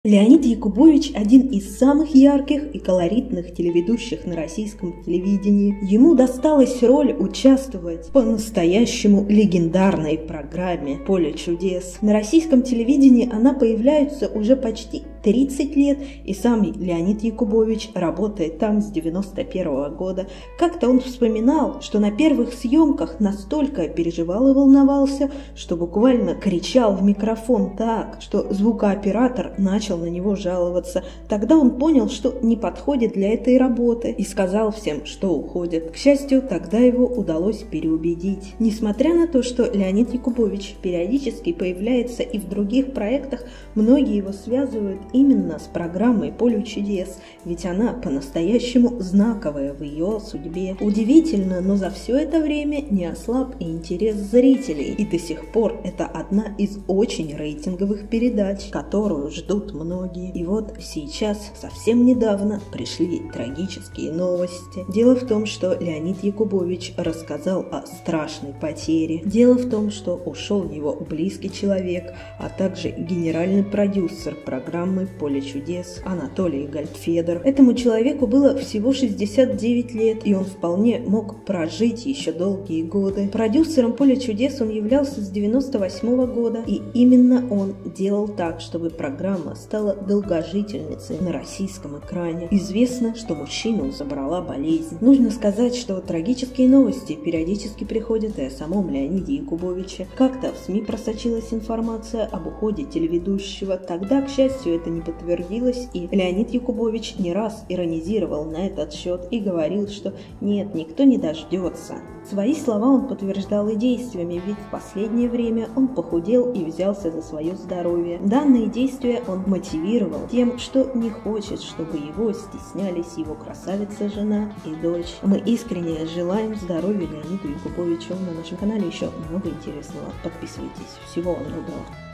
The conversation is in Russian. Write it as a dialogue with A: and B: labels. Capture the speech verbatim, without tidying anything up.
A: Леонид Якубович – один из самых ярких и колоритных телеведущих на российском телевидении. Ему досталась роль участвовать в по-настоящему легендарной программе «Поле чудес». На российском телевидении она появляется уже почти тридцать лет, и сам Леонид Якубович работает там с девяносто первого года. Как-то он вспоминал, что на первых съемках настолько переживал и волновался, что буквально кричал в микрофон так, что звукооператор начал на него жаловаться. Тогда он понял, что не подходит для этой работы, и сказал всем, что уходит. К счастью, тогда его удалось переубедить. Несмотря на то, что Леонид Якубович периодически появляется и в других проектах, многие его связывают именно с программой «Поле чудес», ведь она по-настоящему знаковая в ее судьбе. Удивительно, но за все это время не ослаб и интерес зрителей, и до сих пор это одна из очень рейтинговых передач, которую ждут многие. И вот сейчас, совсем недавно, пришли трагические новости. Дело в том, что Леонид Якубович рассказал о страшной потере. Дело в том, что ушел его близкий человек, а также генеральный продюсер программы «Поле чудес» Анатолий Гольдфедер. Этому человеку было всего шестьдесят девять лет, и он вполне мог прожить еще долгие годы. Продюсером «Поля чудес» он являлся с девяносто восьмого года, и именно он делал так, чтобы программа стала долгожительницей на российском экране. Известно, что мужчину забрала болезнь. Нужно сказать, что трагические новости периодически приходят и о самом Леониде Якубовиче. Как-то в СМИ просочилась информация об уходе телеведущего. Тогда, к счастью, это не подтвердилось, и Леонид Якубович не раз иронизировал на этот счет и говорил, что нет, никто не дождется. Свои слова он подтверждал и действиями, ведь в последнее время он похудел и взялся за свое здоровье. Данные действия он мотивировал тем, что не хочет, чтобы его стеснялись его красавица жена и дочь. Мы искренне желаем здоровья Леониду Якубовичу. На нашем канале еще много интересного. Подписывайтесь. Всего вам доброго.